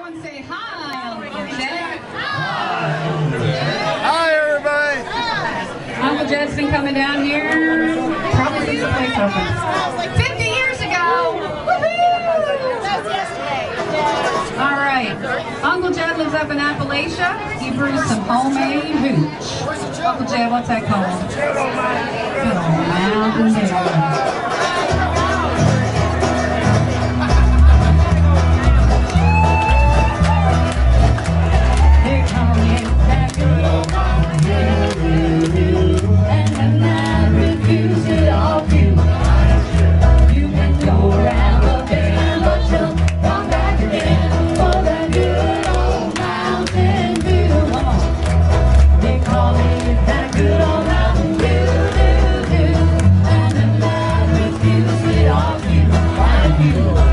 Everyone say hi, UncleJed. Hi, everybody. UncleJed's been coming down here probably since the place opened. 50 years ago. Woohoo! That was yesterday. All right. UncleJed lives up in Appalachia. He brews some homemade hooch. UncleJed, what's that called? Good old Mountain Dew. You